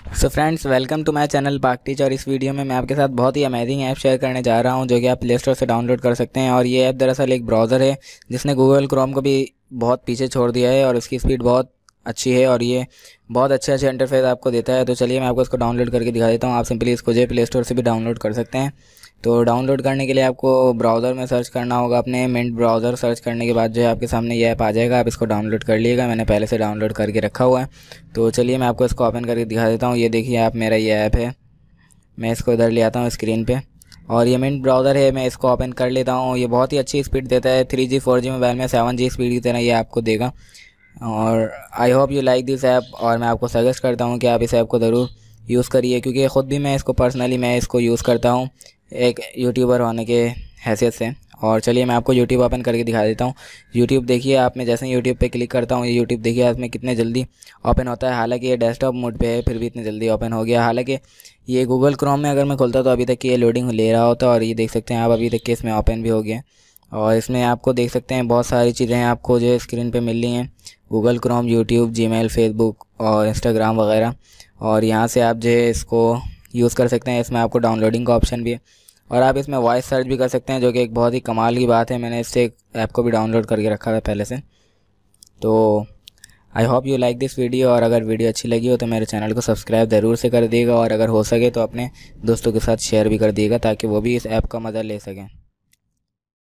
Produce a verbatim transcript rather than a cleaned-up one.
So friends, welcome to my channel pakteach। और इस video में मैं आपके साथ बहुत ही अमेजिंग ऐप शेयर करने जा रहा हूं जो कि आप प्ले स्टोर से डाउनलोड कर सकते हैं। और ये ऐप दरअसल एक ब्राउज़र है जिसने गूगल क्रोम को भी बहुत पीछे छोड़ दिया है और इसकी स्पीड बहुत अच्छी है और ये बहुत अच्छे अच्छे इंटरफेस आपको देता है। तो चलिए मैं आपको इसको डाउनलोड करके दिखा देता हूँ। आप सिंपली इसको जो प्ले स्टोर से भी डाउनलोड कर सकते हैं। तो डाउनलोड करने के लिए आपको ब्राउज़र में सर्च करना होगा, अपने मिंट ब्राउज़र सर्च करने के बाद जो है आपके सामने ये ऐप आ जाएगा। आप इसको डाउनलोड कर लीजिएगा, मैंने पहले से डाउनलोड करके रखा हुआ है। तो चलिए मैं आपको इसको ओपन करके दिखा देता हूँ। ये देखिए आप, मेरा ये ऐप है। मैं इसको इधर ले आता हूँ स्क्रीन पे और ये मिंट ब्राउज़र है, मैं इसको ओपन कर लेता हूँ। ये बहुत ही अच्छी स्पीड देता है, three G four G mobile में सेवन जी स्पीड की तरह ये आपको देगा। और I hope you like this app, और मैं आपको सजेस्ट करता हूँ कि आप इस ऐप को ज़रूर यूज़ करिए, क्योंकि ख़ुद भी मैं इसको पर्सनली मैं इसको यूज़ करता हूँ एक यूट्यूबर होने के हैसियत से। और चलिए मैं आपको यूट्यूब ओपन करके दिखा देता हूँ। यूट्यूब देखिए आप, मैं जैसे यूट्यूब पे क्लिक करता हूँ, ये यूट्यूब देखिए आप में कितने जल्दी ओपन होता है। हालांकि ये डेस्कटॉप मोड पे है फिर भी इतने जल्दी ओपन हो गया। हालांकि ये गूगल क्रोम में अगर मैं खोलता तो अभी तक ये लोडिंग ले रहा होता। और ये देख सकते हैं आप, अभी तक के इसमें ओपन भी हो गया। और इसमें आपको देख सकते हैं बहुत सारी चीज़ें आपको जो स्क्रीन पे मिल रही हैं, Google Chrome, YouTube, Gmail, Facebook और इंस्टाग्राम वगैरह। और यहाँ से आप जो है इसको यूज़ कर सकते हैं। इसमें आपको डाउनलोडिंग का ऑप्शन भी है और आप इसमें वॉइस सर्च भी कर सकते हैं, जो कि एक बहुत ही कमाल की बात है। मैंने इससे ऐप को भी डाउनलोड करके रखा था पहले से। तो I hope you like this video, और अगर वीडियो अच्छी लगी हो तो मेरे चैनल को सब्सक्राइब ज़रूर से कर दिएगा, और अगर हो सके तो अपने दोस्तों के साथ शेयर भी कर दिएगा ताकि वो भी इस ऐप का मज़ा ले सकें।